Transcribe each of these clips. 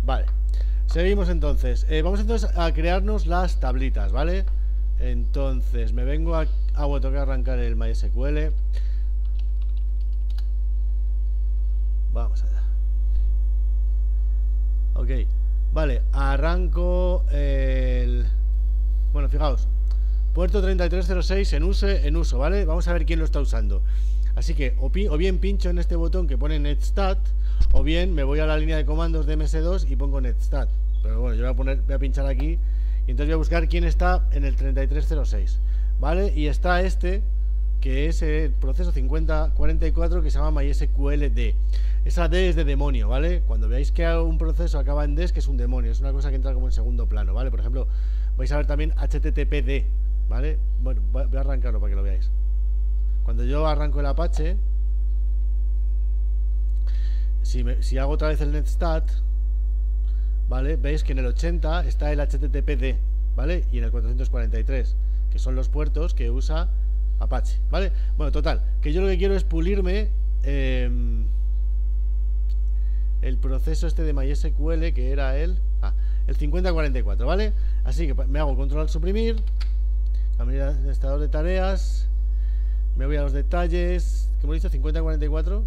Vale, seguimos entonces. Vamos entonces a crearnos las tablitas, ¿vale? Entonces me vengo a... bueno, tengo que arrancar el MySQL. Vamos allá. Ok, vale, arranco el... Bueno, fijaos, puerto 3306 en uso, ¿vale? Vamos a ver quién lo está usando. Así que o bien pincho en este botón que pone netstat, o bien me voy a la línea de comandos de MS2 y pongo netstat. Pero bueno, yo voy a pinchar aquí y entonces voy a buscar quién está en el 3306, ¿vale? Y está este, que es el proceso 5044, que se llama MySQLD. Esa D es de demonio, ¿vale? Cuando veáis que un proceso acaba en D, es que es un demonio, es una cosa que entra como en segundo plano, ¿vale? Por ejemplo, vais a ver también HTTPD, ¿vale? Bueno, voy a arrancarlo para que lo veáis. Cuando yo arranco el Apache, si hago otra vez el netstat, ¿vale? Veis que en el 80 está el HTTPD, ¿vale? Y en el 443, que son los puertos que usa Apache, ¿vale? Bueno, total, que yo lo que quiero es pulirme el proceso este de MySQL, que era el 5044, ¿vale? Así que me hago control al suprimir, cambiar el administrador de tareas, me voy a los detalles. ¿Qué hemos dicho? 5044.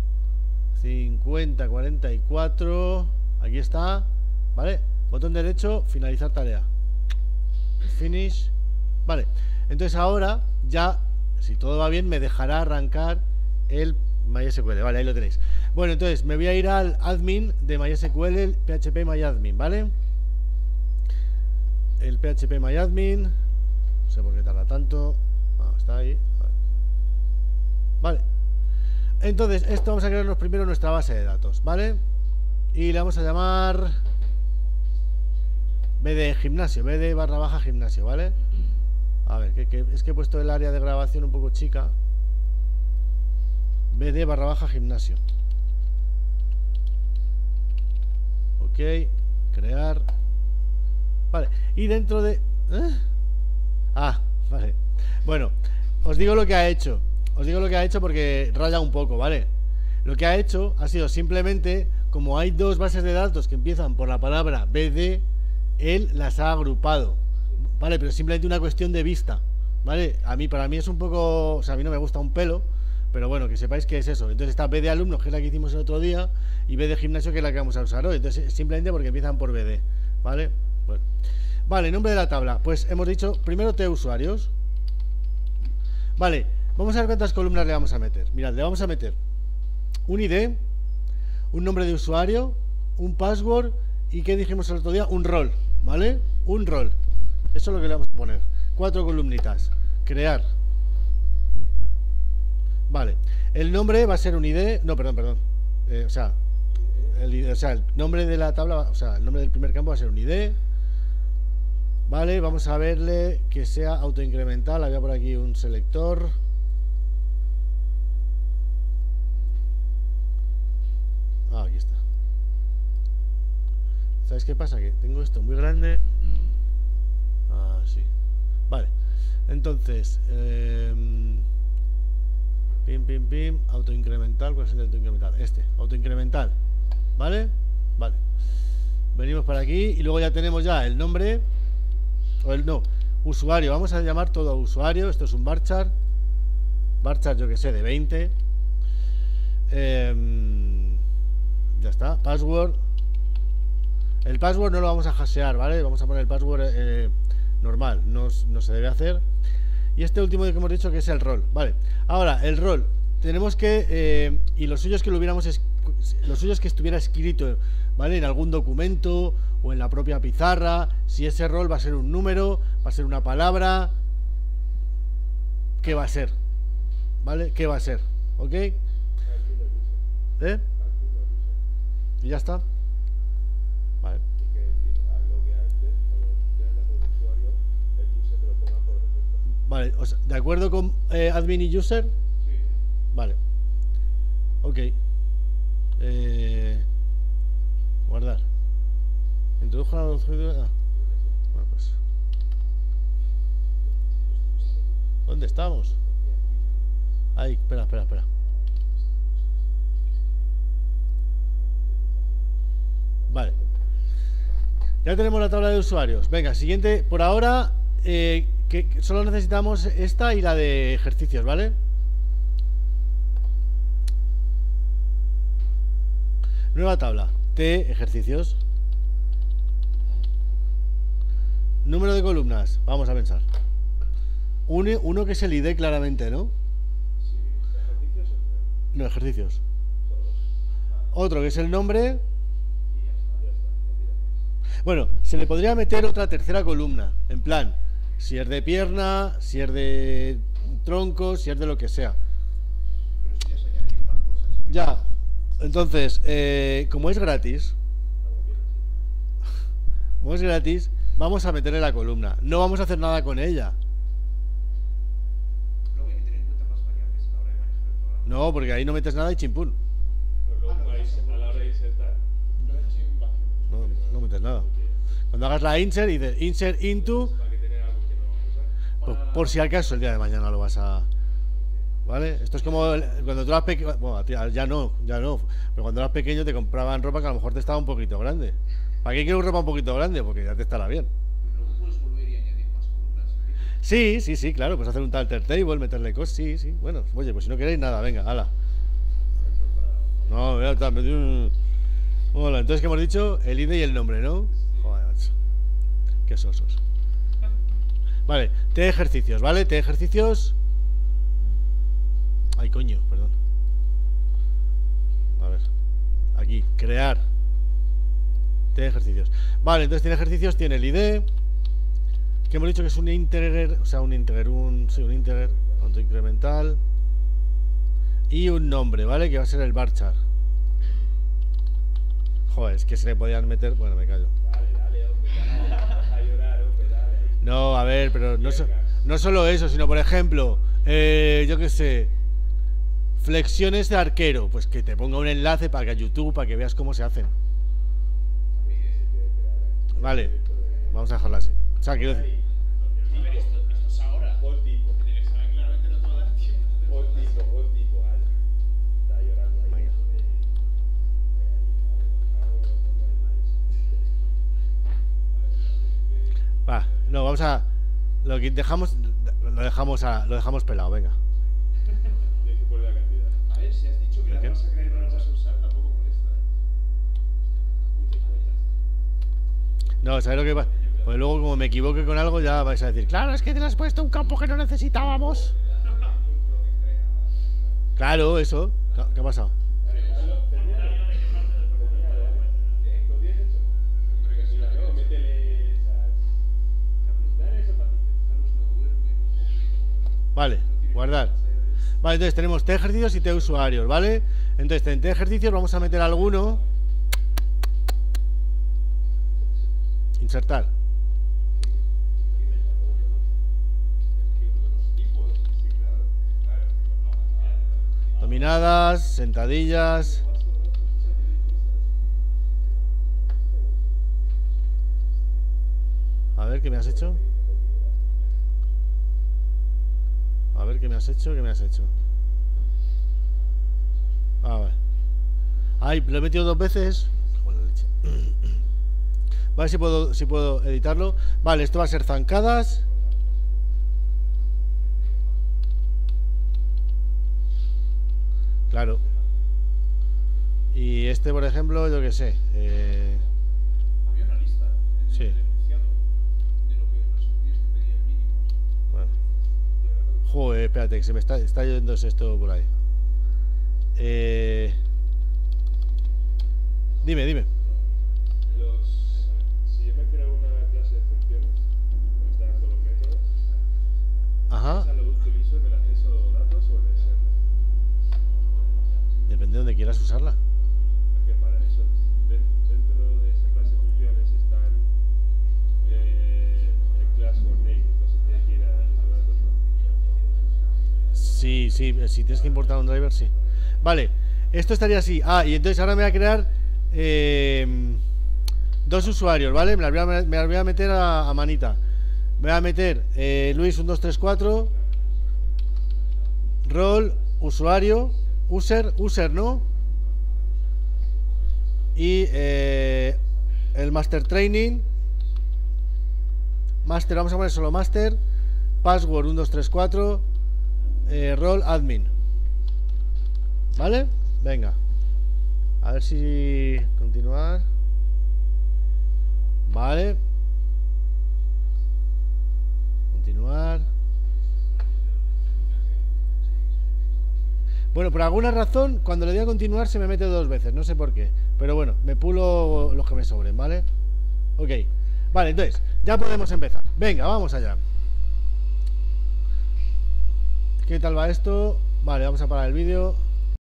5044. Aquí está, ¿vale? Botón derecho, finalizar tarea. Finish. Vale, entonces ahora ya, si todo va bien, me dejará arrancar el MySQL. Vale, ahí lo tenéis. Bueno, entonces me voy a ir al admin de MySQL, el PHP MyAdmin, ¿vale? El PHP MyAdmin. No sé por qué tarda tanto. Está ahí. Vale. Entonces, esto vamos a crearnos primero nuestra base de datos, ¿vale? Y le vamos a llamar BD gimnasio, BD / gimnasio, ¿vale? A ver, es que he puesto el área de grabación un poco chica. BD / gimnasio. Ok, crear. Vale, y dentro de... vale. Bueno, os digo lo que ha hecho. Os digo lo que ha hecho porque raya un poco, ¿vale? Lo que ha hecho ha sido simplemente, como hay dos bases de datos que empiezan por la palabra BD, él las ha agrupado, ¿vale? Pero simplemente una cuestión de vista, ¿vale? Para mí es un poco... O sea, a mí no me gusta un pelo, pero bueno, que sepáis que es eso. Entonces está BD alumnos, que es la que hicimos el otro día, y BD gimnasio, que es la que vamos a usar hoy. Entonces simplemente porque empiezan por BD, ¿vale? Bueno. Vale, nombre de la tabla. Pues hemos dicho, primero T usuarios. Vale, vamos a ver cuántas columnas le vamos a meter. Mirad, le vamos a meter un ID, un nombre de usuario, un password y, ¿qué dijimos el otro día? Un rol, ¿vale? Un rol. Eso es lo que le vamos a poner. 4 columnitas. Crear. Vale. El nombre va a ser un ID. No, perdón. El nombre de la tabla, o sea, el nombre del primer campo va a ser un ID. Vale, vamos a verle que sea autoincremental. Había por aquí un selector. Aquí está. ¿Sabéis qué pasa? Que tengo esto muy grande. Sí. Vale. Entonces, pim. Autoincremental. ¿Cuál es el autoincremental? Autoincremental. ¿Vale? Vale. Venimos para aquí y luego ya tenemos ya el nombre. Usuario. Vamos a llamar todo a usuario. Esto es un varchar. Varchar, yo que sé, de 20. Ya está. Password. El password no lo vamos a hashear, ¿vale? Vamos a poner el password normal. No se debe hacer. Y este último que hemos dicho que es el rol, ¿vale? Ahora, el rol. Tenemos que... y lo suyo es que lo suyo es que estuviera escrito, ¿vale? En algún documento o en la propia pizarra. Si ese rol va a ser un número, va a ser una palabra, ¿qué va a ser? ¿Vale? ¿Qué va a ser? ¿Ok? Y ya está. Vale. Vale, o sea, ¿de acuerdo con admin y user? Sí. Vale. Ok. Guardar. Introdujo la... Bueno, pues. ¿Dónde estamos? Ahí, espera. Vale. Ya tenemos la tabla de usuarios. Venga, siguiente. Por ahora, que solo necesitamos esta y la de ejercicios, ¿vale? Nueva tabla. T, ejercicios. Número de columnas. Vamos a pensar. Uno que es el ID claramente, ¿no? Sí, ejercicios o No, ejercicios. solo dos. Otro que es el nombre. Y ya está. Bueno, se le podría meter otra tercera columna. En plan, si es de pierna, si es de tronco, si es de lo que sea. Pero eso ya es añadir más cosas. Ya. Entonces, como es gratis, vamos a meterle la columna. No vamos a hacer nada con ella. Luego hay que tener en cuenta más variables a la hora de manejar el programa. No, porque ahí no metes nada y chimpún. Pero luego a la hora de insertar, lo dejas en vacío. No metes nada. Cuando hagas la insert, dices insert into, Para que tener algo que no vamos a usar. por si acaso el día de mañana lo vas a... ¿Vale? Esto es como cuando tú eras pequeño. Bueno, ya no. Pero cuando eras pequeño te compraban ropa que a lo mejor te estaba un poquito grande. ¿Para qué quiero ropa un poquito grande? Porque ya te estará bien. Pero luego puedes volver y añadir más columnas. ¿Sí? Sí, claro. Pues hacer un alter table, meterle cosas. Sí. Bueno, oye, pues si no queréis nada, venga, hala. No, ya está. Hola, entonces, ¿qué hemos dicho? El ID y el nombre, ¿no? Joder, macho. Qué sosos. Vale, T ejercicios, ¿vale? T ejercicios. Ay, coño, perdón. A ver. Aquí, crear. T ejercicios. Vale, entonces tiene ejercicios, tiene el ID. Que hemos dicho que es un integer, o sea, un integer autoincremental. Y un nombre, ¿vale? Que va a ser el varchar. Joder, es que se le podían meter... Bueno, me callo. Dale, hombre, dale. A llorar, hombre, dale. No, a ver, pero no solo eso, sino por ejemplo, yo qué sé, flexiones de arquero, pues que te ponga un enlace para que a YouTube, para que veas cómo se hacen. Vale, vamos a dejarlo así. O sea, quiero decir... A ver, esto es ahora. En el examen claramente no te va a dar tiempo. Vale. Está llorando ahí. Venga. Va, no, vamos a... Lo que dejamos... Lo dejamos pelado, venga. Tienes que poner la cantidad. A ver, si has dicho que la vas a crear y no la vas a usar, tampoco molesta. No, ¿sabes lo que pasa? Pues luego como me equivoque con algo ya vais a decir, claro, es que te le has puesto un campo que no necesitábamos. Claro, eso. ¿Qué ha pasado? Vale, guardar. Vale, entonces tenemos T ejercicios y T usuarios, ¿vale? Entonces en T ejercicios vamos a meter alguno. Insertar. Dominadas, sentadillas. A ver, ¿qué me has hecho? A ver, ¿qué me has hecho? ¿Qué me has hecho? Ah, vale. Ay, lo he metido dos veces. Joder, leche. Vale, si puedo editarlo. Vale, esto va a ser zancadas. Claro. Y este, por ejemplo, yo qué sé. Había una lista en Sí. el enunciado de lo que los estudios que pedían mínimos. Bueno. Joder, espérate, que se me está yendo esto por ahí. Dime. Si yo me creo una clase de funciones, donde están todos los métodos, Ajá. ¿esa lo utilizo en el acceso a datos o en el server? Depende de donde quieras usarla. Es que para eso, dentro de esa clase de funciones están el class for name, entonces tienes que ir a acceso a datos, ¿no? Sí, si tienes que importar un driver, sí. Vale, esto estaría así. Ah, y entonces ahora me voy a crear dos usuarios, ¿vale? Me las voy a meter a manita. Me voy a meter Luis 1234, rol, usuario, user, ¿no? Y el master training Master, vamos a poner solo master. Password 1234. Role admin. ¿Vale? Venga. A ver si... Continuar. Vale. Continuar. Bueno, por alguna razón, cuando le doy a continuar se me mete 2 veces. No sé por qué. Pero bueno, me pulo los que me sobren, ¿vale? Ok. Vale, entonces, ya podemos empezar. Venga, vamos allá. ¿Qué tal va esto? Vale, vamos a parar el vídeo.